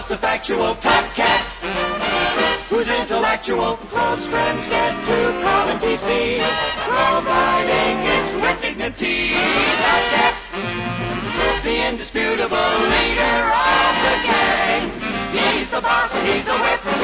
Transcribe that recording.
most effectual top cat, who's intellectual. Close friends get to call him TC, providing it with dignity. Top cat, the indisputable leader of the gang. He's the boss and he's the whip.